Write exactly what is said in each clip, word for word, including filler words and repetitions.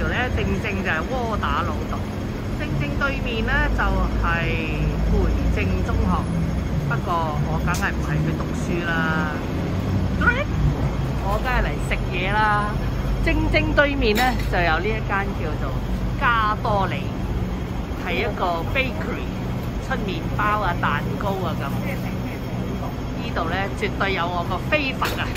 條咧，正正就係窩打老道，正正對面咧就係培正中學。不過我梗係唔係去讀書啦，我梗係嚟食嘢啦。正正對面咧就有呢一間叫做加多利，係一個 bakery， 出麵包啊、蛋糕啊咁。呢度咧絕對有我個飛佛啊！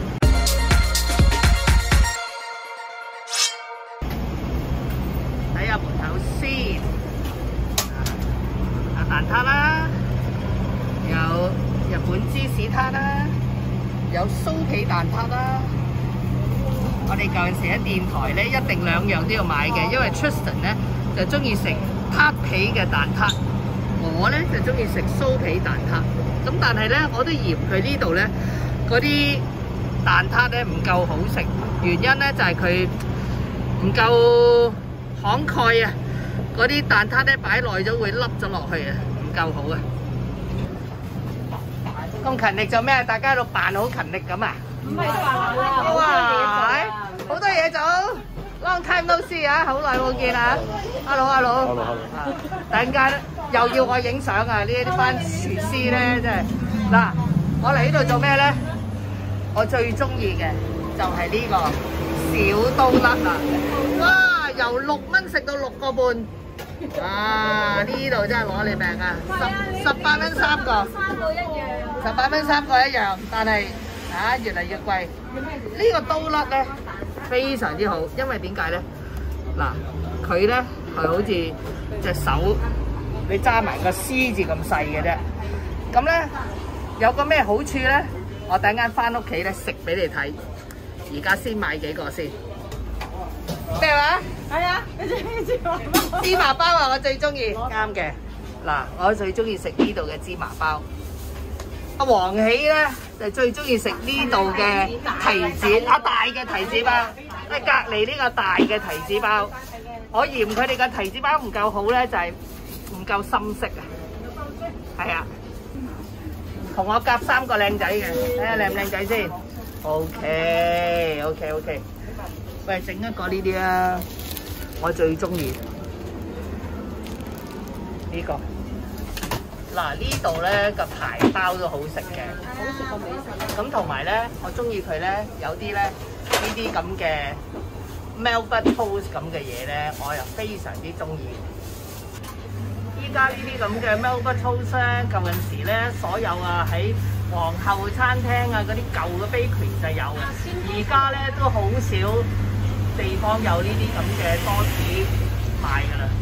睇下門口先，啊蛋撻啦，有日本芝士撻啦，有酥皮蛋撻啦。我哋舊陣時喺電台咧，一定兩樣都要買嘅，因為 Tristan 咧就中意食撻皮嘅蛋撻，我咧就中意食酥皮蛋撻。咁但係咧，我都嫌佢呢度咧嗰啲蛋撻咧唔夠好食，原因咧就係佢唔夠慷慨啊！嗰啲蛋撻咧擺耐咗會凹咗落去啊，唔夠好啊！咁勤力做咩？大家喺度扮好勤力咁啊！唔係扮啊！哇！好多嘢做 ，long time no see 啊，好耐冇見啊 ！Hello，Hello， 突然間又要我影相啊！呢啲班廚師咧，真係嗱，我嚟呢度做咩咧？我最中意嘅就係呢個小刀甩啦！哇，由六蚊食到六個半，啊！呢度真係攞你命啊！十十八蚊三個，三個一樣，十八蚊三個一樣，但係啊越嚟越貴。呢個刀甩咧非常之好，因為點解咧？嗱，佢咧係好似隻手，你揸埋個 C 字咁細嘅啫。咁咧有個咩好處咧？我等間翻屋企咧食俾你睇。而家先買幾個先。咩話？係啊，芝麻包啊！我最中意，啱嘅。嗱，我最中意食呢度嘅芝麻包。阿黃喜咧就最中意食呢度嘅提子，啊大嘅提子包。咧隔離呢個大嘅提子包，我嫌佢哋嘅提子包唔夠好咧，就係唔夠深色啊。係啊，同我夾三個靚仔嘅，睇下靚唔靚仔先。OK OK OK。喂，整一個呢啲啊，我最中意呢個。嗱，呢度咧個排包都好食嘅，好食過美食。咁同埋咧，我中意佢咧有啲咧呢啲咁嘅 Melba toast 咁嘅嘢咧，我又非常之中意。依家呢啲咁嘅 Melba toast 咧，舊陣時咧所有啊喺皇后餐廳啊嗰啲舊嘅 bakery 就有嘅，而家咧都好少地方有呢啲咁嘅多士賣㗎啦。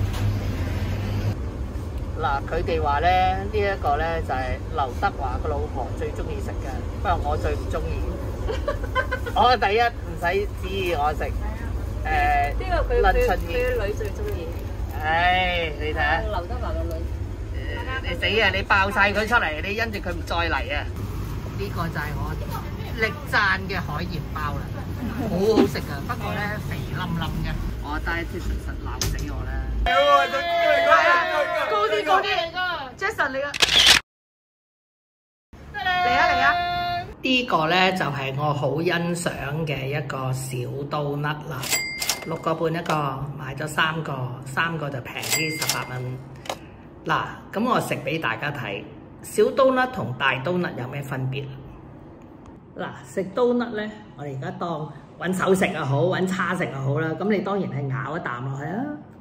嗱，佢哋話咧呢一個咧就係劉德華個老婆最中意食嘅，不過我最唔中意。我第一唔使指意我食，誒， 呢個佢佢佢女最中意。 唉，你睇下。 劉德華個女。 你死啊！你爆晒佢出嚟，你因住佢唔再嚟啊！呢個就係我力讚嘅海鹽包啦，好好食噶，不過咧肥冧冧嘅，我帶啲實實鬧死我啦！高啲高啲嚟噶 ，Jason 嚟噶，嚟啊嚟啊！呢個咧就係我好欣賞嘅一個小刀甩啦，六個半一個，買咗三個，三個就平啲十八蚊。嗱，咁我食俾大家睇，小刀甩同大刀甩有咩分別？嗱，食刀甩咧，我哋而家當揾手食又好，揾叉食又好啦。咁你當然係咬一啖落去啊！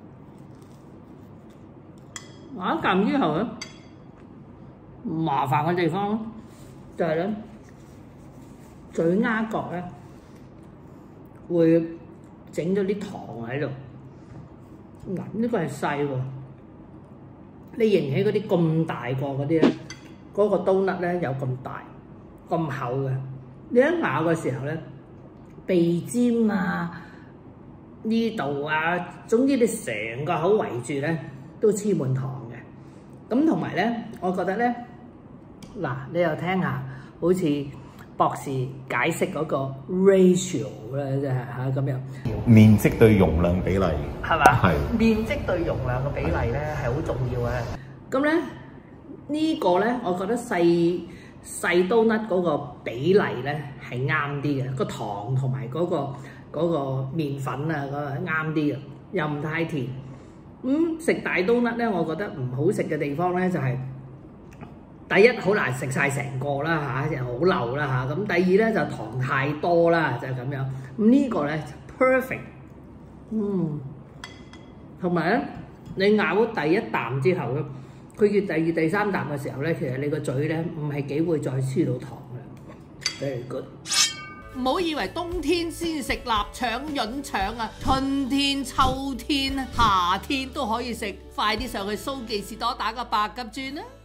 咬一啖之後咧，麻煩嘅地方就係咧，嘴丫角咧會整咗啲糖喺度。嗱，呢個係細喎。你迎起嗰啲咁大個嗰啲咧，嗰個刀甩咧有咁大、咁厚嘅。你一咬嘅時候咧，鼻尖啊、呢度啊，總之你成個口圍住咧都黐滿糖嘅。咁同埋咧，我覺得咧，嗱，你又聽下，好似博士解釋嗰個 ratio 咧，即係嚇咁樣。 面積對容量比例係嘛？係面積對容量嘅比例咧係好重要嘅。咁咧呢個咧，我覺得細細刀甩嗰個比例咧係啱啲嘅，個糖同埋嗰個嗰嗰個麵粉啊，嗰個啱啲嘅，又唔太甜。咁食大刀甩咧，我覺得唔好食嘅地方咧就係、是、第一好難食晒成個啦嚇，又好漏啦嚇。咁第二咧就糖太多啦，就係、是、咁樣。咁呢個咧就 perfect， 嗯，同埋咧你咬咗第一啖之後咧，佢要第二第三啖嘅時候咧，其實你個嘴咧唔係幾會再黐到糖嘅。Very good。唔好以為冬天先食臘腸、潤腸啊，春天、秋天、夏天都可以食，快啲上去蘇記士多打個百急轉啦！